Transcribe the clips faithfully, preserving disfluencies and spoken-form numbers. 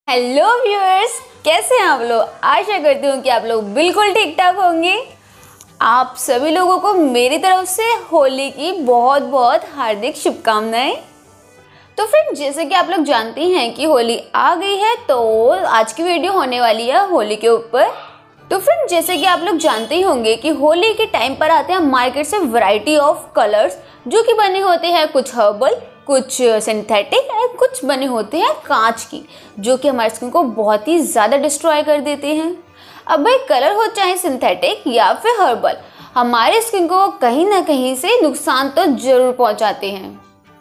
Hello viewers, कैसे हैं आप लोग। आशा करती हूँ कि आप लोग बिल्कुल ठीक ठाक होंगे। आप सभी लोगों को मेरी तरफ से होली की बहुत बहुत हार्दिक शुभकामनाएं। तो फ्रेंड्स, जैसे कि आप लोग जानते हैं कि होली आ गई है, तो आज की वीडियो होने वाली है होली के ऊपर। तो फ्रेंड्स, जैसे कि आप लोग जानते ही होंगे कि होली के टाइम पर आते हैं मार्केट से वैरायटी ऑफ कलर्स, जो कि बने होते हैं कुछ हर्बल, कुछ सिंथेटिक और कुछ बने होते हैं कांच की, जो कि हमारे स्किन को बहुत ही ज़्यादा डिस्ट्रॉय कर देते हैं। अब भाई, कलर हो चाहे सिंथेटिक या फिर हर्बल, हमारे स्किन को कहीं ना कहीं से नुकसान तो जरूर पहुंचाते हैं।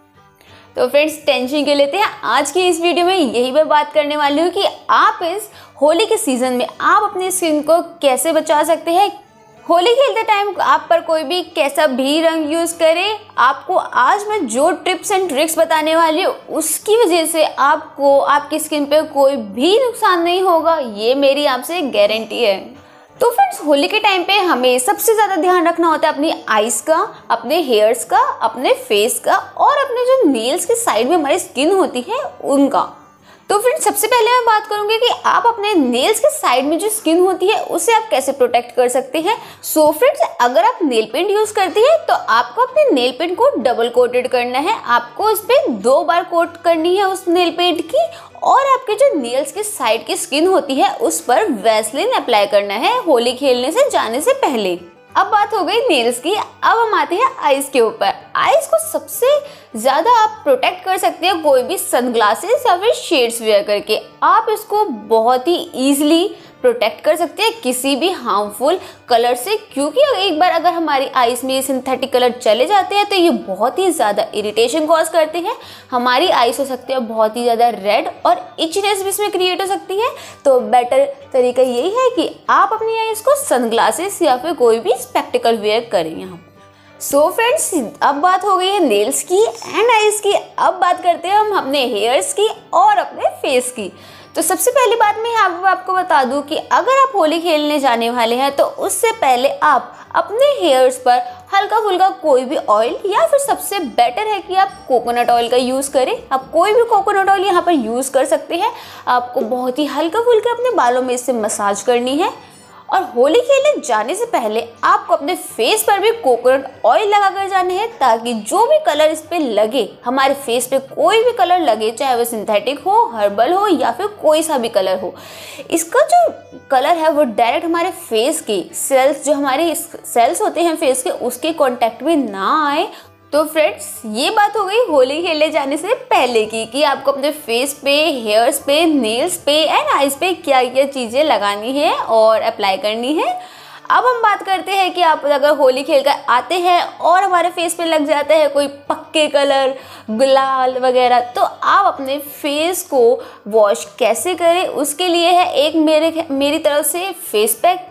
तो फ्रेंड्स, टेंशन क्यों लेते हैं। आज की इस वीडियो में यही मैं बात करने वाली हूँ कि आप इस होली के सीज़न में आप अपनी स्किन को कैसे बचा सकते हैं। होली खेलते टाइम आप पर कोई भी कैसा भी रंग यूज़ करे, आपको आज मैं जो टिप्स एंड ट्रिक्स बताने वाली हूँ उसकी वजह से आपको आपकी स्किन पे कोई भी नुकसान नहीं होगा, ये मेरी आपसे गारंटी है। तो फ्रेंड्स, होली के टाइम पे हमें सबसे ज़्यादा ध्यान रखना होता है अपनी आइज़ का, अपने हेयर्स का, अपने फेस का और अपने जो नेल्स के साइड में हमारी स्किन होती है उनका। तो फ्रेंड्स, सबसे पहले मैं बात करूंगी कि आप अपने नेल्स के साइड में जो स्किन होती है उसे आप कैसे प्रोटेक्ट कर सकते हैं। सो फ्रेंड्स, अगर आप नेल पेंट यूज करती है तो आपको अपने नेल पेंट को डबल कोटेड करना है। आपको उस पर दो बार कोट करनी है उस नेल पेंट की, और आपके जो नेल्स के साइड की स्किन होती है उस पर वैसलीन अप्लाई करना है होली खेलने से जाने से पहले। अब बात हो गई नेल्स की, अब हम आते हैं आईज के ऊपर। आईज को सबसे ज़्यादा आप प्रोटेक्ट कर सकते हैं कोई भी सनग्लासेस या फिर शेड्स वेयर करके। आप इसको बहुत ही ईजिली प्रोटेक्ट कर सकते हैं किसी भी हार्मफुल कलर से, क्योंकि एक बार अगर हमारी आईज में सिंथेटिक कलर चले जाते हैं तो ये बहुत ही ज़्यादा इरिटेशन कॉज करते हैं। हमारी आईज हो सकती है बहुत ही ज़्यादा रेड और इचनेस भी इसमें क्रिएट हो सकती है। तो बेटर तरीका यही है कि आप अपनी आईज को सनग्लासेस या फिर कोई भी स्पेक्टिकल वेयर करें यहाँ। सो फ्रेंड्स, अब बात हो गई है नेल्स की एंड आईज की। अब बात करते हैं हम अपने हेयर्स की और अपने फेस की। तो सबसे पहली बात मैं यहाँ पर आपको बता दूं कि अगर आप होली खेलने जाने वाले हैं तो उससे पहले आप अपने हेयर्स पर हल्का फुल्का कोई भी ऑयल, या फिर सबसे बेटर है कि आप कोकोनट ऑयल का यूज़ करें। आप कोई भी कोकोनट ऑयल यहाँ पर यूज़ कर सकते हैं। आपको बहुत ही हल्का फुल्का अपने बालों में इससे मसाज करनी है। और होली खेलने जाने से पहले आपको अपने फेस पर भी कोकोनट ऑयल लगा कर जाना है, ताकि जो भी कलर इस पे लगे, हमारे फेस पे कोई भी कलर लगे, चाहे वो सिंथेटिक हो, हर्बल हो या फिर कोई सा भी कलर हो, इसका जो कलर है वो डायरेक्ट हमारे फेस के सेल्स, जो हमारे सेल्स होते हैं फेस के, उसके कॉन्टेक्ट में ना आए। तो फ्रेंड्स, ये बात हो गई होली खेलने जाने से पहले की कि आपको अपने फेस पे, हेयर्स पे, नेल्स पे एंड आईज पे क्या क्या चीज़ें लगानी है और अप्लाई करनी है। अब हम बात करते हैं कि आप अगर होली खेल कर आते हैं और हमारे फेस पे लग जाता है कोई पक्के कलर, गुलाल वगैरह, तो आप अपने फेस को वॉश कैसे करें, उसके लिए है एक मेरे मेरी तरफ से फेस पैक।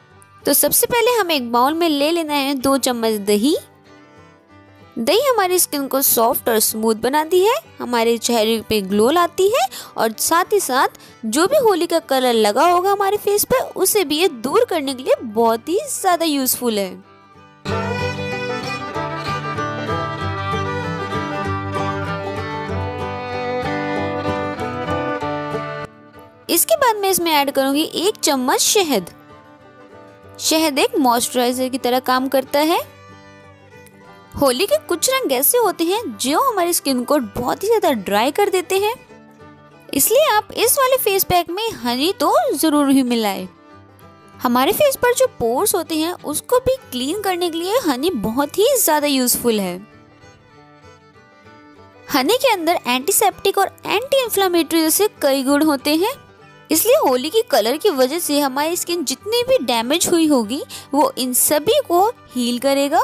तो सबसे पहले हमें एक बाउल में ले लेना है दो चम्मच दही। दही हमारी स्किन को सॉफ्ट और स्मूथ बनाती है, हमारे चेहरे पे ग्लो लाती है, और साथ ही साथ जो भी होली का कलर लगा होगा हमारे फेस पे, उसे भी ये दूर करने के लिए बहुत ही ज़्यादा यूजफुल है। इसके बाद मैं इसमें ऐड करूंगी एक चम्मच शहद। शहद एक मॉइस्चराइजर की तरह काम करता है। होली के कुछ रंग ऐसे होते हैं जो हमारी स्किन को बहुत ही ज्यादा ड्राई कर देते हैं, इसलिए आप इस वाले फेस पैक में हनी तो जरूर ही मिलाएं। हमारे फेस पर जो पोर्स होते हैं उसको भी क्लीन करने के लिए हनी बहुत ही ज्यादा यूजफुल है। हनी के अंदर एंटीसेप्टिक और एंटी इंफ्लेमेटरी जैसे कई गुण होते हैं, इसलिए होली की कलर की वजह से हमारी स्किन जितनी भी डैमेज हुई होगी वो इन सभी को हील करेगा।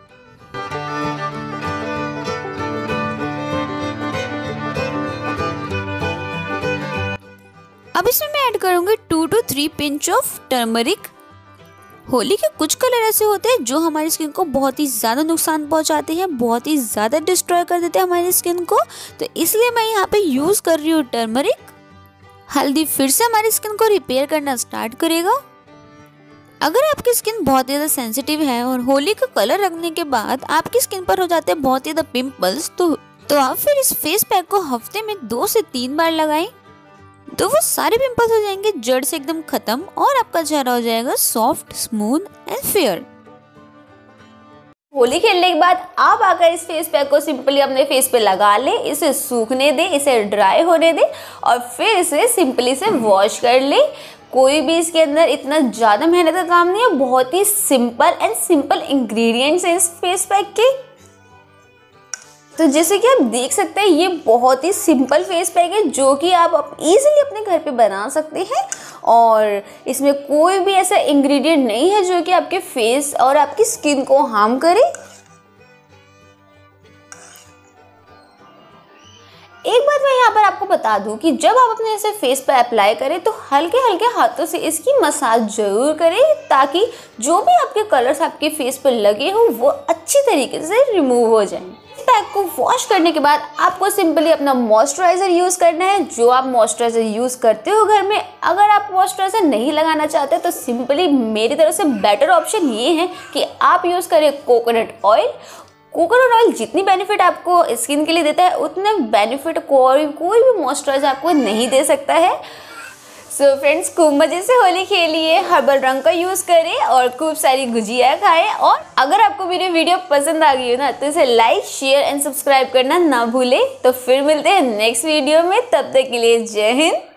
अब इसमें मैं ऐड करूंगी two two three pinch of turmeric. Holi के कुछ कलर ऐसे होते हैं जो हमारी स्किन को बहुत ही ज़्यादा नुकसान पहुंचाते हैं, बहुत ही ज़्यादा डिस्ट्रॉय कर देते हैं हमारी स्किन को, तो इसलिए मैं यहाँ पे यूज़ कर रही हूँ टर्मरिक। हल्दी फिर से हमारी स्किन को रिपेयर करना स्टार्ट करेगा। अगर आपकी स्किन बहुत ज़्यादा सेंसिटिव है और होली का कलर रखने के बाद आपकी स्किन पर हो जाते हैं बहुत ज़्यादा पिंपल्स, तो तो आप फिर इस फेस पैक को हफ्ते में दो से तीन बार लगाएं। तो वो सारे पिंपल्स हो जाएंगे जड़ से एकदम खत्म और आपका चेहरा हो जाएगा soft, smooth and fair. Holi खेलने के बाद आप आकर इस फेस पैक को सिंपली अपने फेस पे लगा ले, इसे सूखने दे, इसे ड्राई होने दे और फिर इसे सिंपली से वॉश कर ले। कोई भी इसके अंदर इतना ज़्यादा मेहनत का काम नहीं है, बहुत ही सिंपल एंड सिंपल इंग्रेडिएंट्स हैं इस फेस पैक के। तो जैसे कि आप देख सकते हैं ये बहुत ही सिंपल फेस पैक है जो कि आप इजीली अपने घर पे बना सकते हैं और इसमें कोई भी ऐसा इंग्रेडिएंट नहीं है जो कि आपके फेस और आपकी स्किन को हार्म करे। एक बात मैं यहाँ पर आपको बता दूं कि जब आप अपने ऐसे फेस पर अप्लाई करें तो हल्के हल्के हाथों से इसकी मसाज जरूर करें ताकि जो भी आपके कलर्स आपके फेस पर लगे हो वो अच्छी तरीके से रिमूव हो जाएं। पैक को वॉश करने के बाद आपको सिंपली अपना मॉइस्चराइजर यूज़ करना है, जो आप मॉइस्चराइजर यूज़ करते हो घर में। अगर आप मॉइस्चराइजर नहीं लगाना चाहते तो सिंपली मेरी तरफ से बेटर ऑप्शन ये है कि आप यूज़ करें कोकोनट ऑयल। कोकोनट ऑयल जितनी बेनिफिट आपको स्किन के लिए देता है उतने बेनिफिट कोई कोई भी मॉइस्चराइजर आपको नहीं दे सकता है। सो so फ्रेंड्स, खूब मज़े से होली खेलिए, हर्बल रंग का यूज़ करें और खूब सारी गुजिया खाएं। और अगर आपको मेरी वीडियो पसंद आ गई हो ना तो इसे लाइक, शेयर एंड सब्सक्राइब करना ना भूलें। तो फिर मिलते हैं नेक्स्ट वीडियो में, तब तक के लिए जय हिंद।